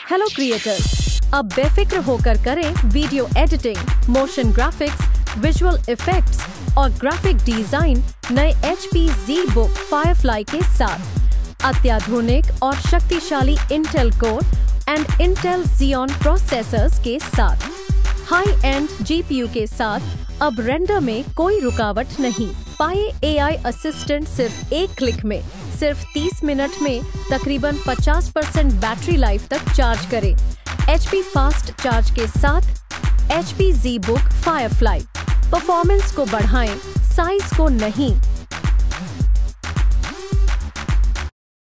Hello creators, अब बेफिक्र होकर करें video editing, motion graphics, visual effects और ग्राफिक डिजाइन नए HP ZBook Firefly के साथ। अत्याधुनिक और शक्तिशाली Intel core and Intel Xeon processors के साथ हाई एंड GPU के साथ अब रेंडर में कोई रुकावट नहीं। पाए AI असिस्टेंट सिर्फ एक क्लिक में, सिर्फ 30 मिनट में तकरीबन 50% बैटरी लाइफ तक चार्ज करें। HP फास्ट चार्ज के साथ HP ZBook Firefly। परफॉर्मेंस को बढ़ाएं, साइज को नहीं।